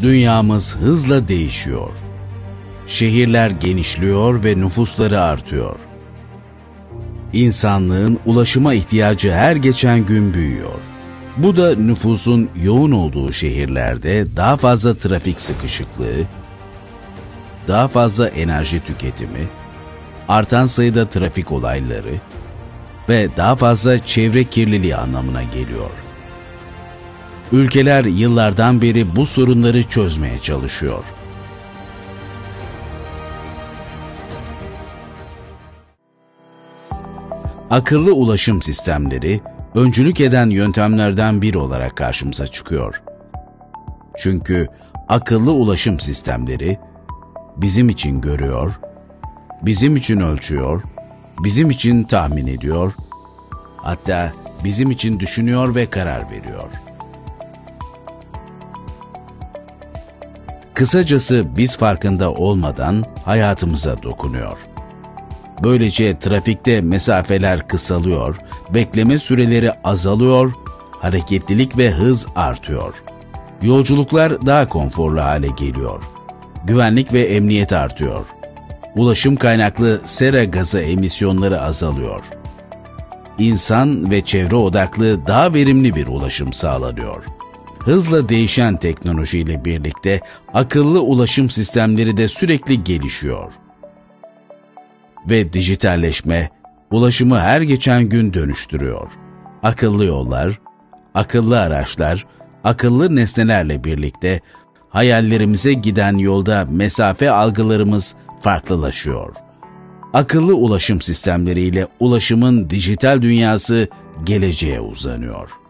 Dünyamız hızla değişiyor. Şehirler genişliyor ve nüfusları artıyor. İnsanlığın ulaşıma ihtiyacı her geçen gün büyüyor. Bu da nüfusun yoğun olduğu şehirlerde daha fazla trafik sıkışıklığı, daha fazla enerji tüketimi, artan sayıda trafik olayları ve daha fazla çevre kirliliği anlamına geliyor. Ülkeler yıllardan beri bu sorunları çözmeye çalışıyor. Akıllı ulaşım sistemleri, öncülük eden yöntemlerden biri olarak karşımıza çıkıyor. Çünkü akıllı ulaşım sistemleri bizim için görüyor, bizim için ölçüyor, bizim için tahmin ediyor, hatta bizim için düşünüyor ve karar veriyor. Kısacası biz farkında olmadan hayatımıza dokunuyor. Böylece trafikte mesafeler kısalıyor, bekleme süreleri azalıyor, hareketlilik ve hız artıyor. Yolculuklar daha konforlu hale geliyor. Güvenlik ve emniyet artıyor. Ulaşım kaynaklı sera gazı emisyonları azalıyor. İnsan ve çevre odaklı daha verimli bir ulaşım sağlanıyor. Hızla değişen teknolojiyle birlikte akıllı ulaşım sistemleri de sürekli gelişiyor. Ve dijitalleşme, ulaşımı her geçen gün dönüştürüyor. Akıllı yollar, akıllı araçlar, akıllı nesnelerle birlikte hayallerimize giden yolda mesafe algılarımız farklılaşıyor. Akıllı ulaşım sistemleriyle ulaşımın dijital dünyası geleceğe uzanıyor.